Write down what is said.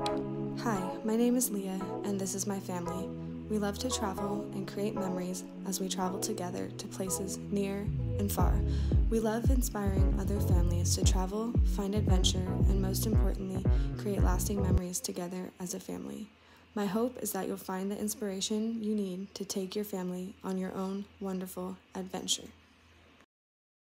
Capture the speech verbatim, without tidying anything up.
Hi, my name is Leah, and this is my family. We love to travel and create memories as we travel together to places near and far. We love inspiring other families to travel, find adventure, and most importantly, create lasting memories together as a family. My hope is that you'll find the inspiration you need to take your family on your own wonderful adventure.